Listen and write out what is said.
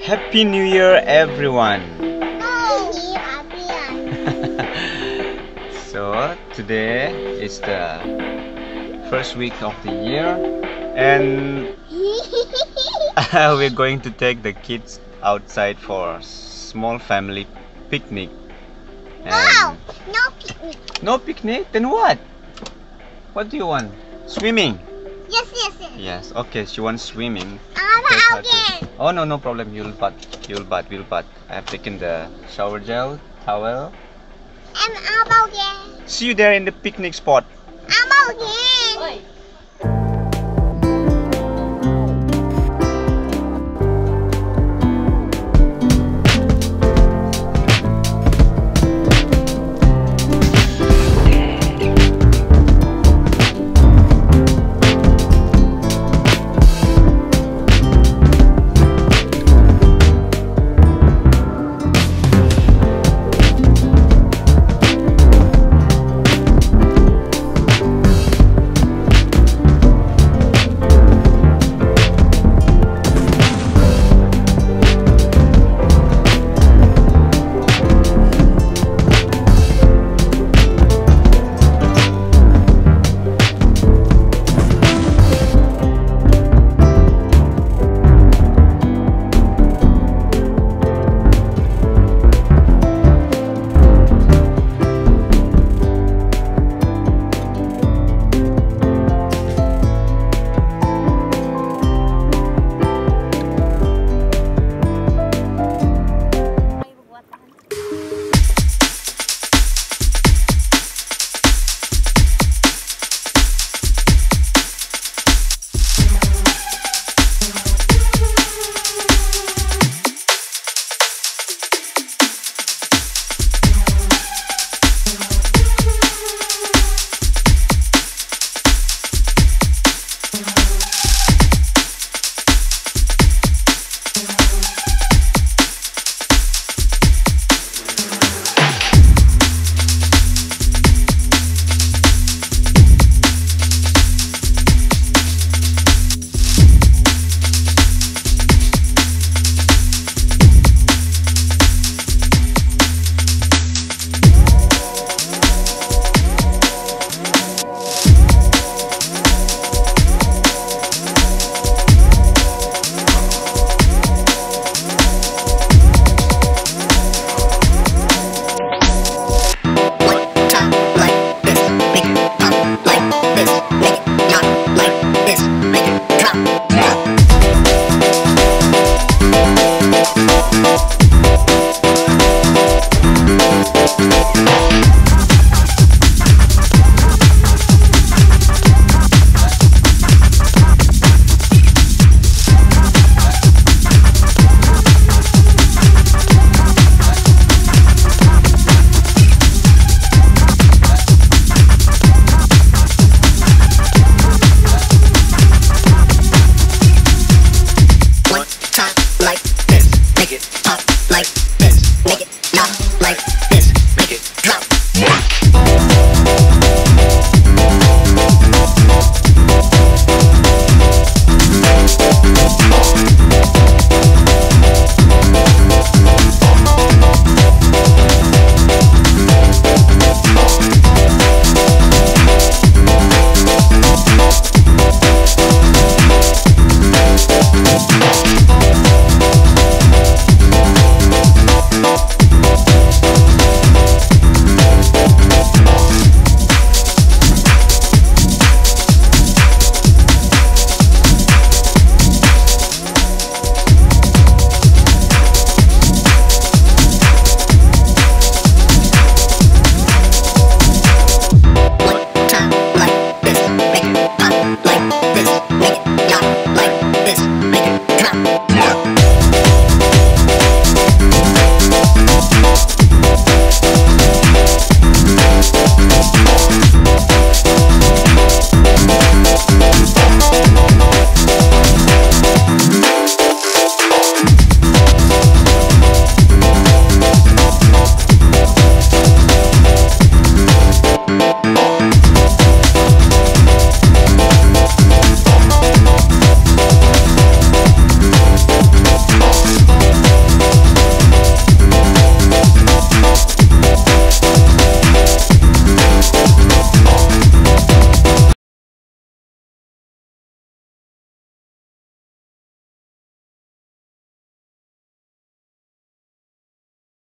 Happy New Year, everyone! So today is the first week of the year, and we're going to take the kids outside for a small family picnic. Wow! No picnic. No picnic? Then what? What do you want? Swimming? Yes. Yes. Okay, she wants swimming. Again. Oh no, no problem. We'll bath. I have taken the shower gel, towel. And again. See you there in the picnic spot. Again.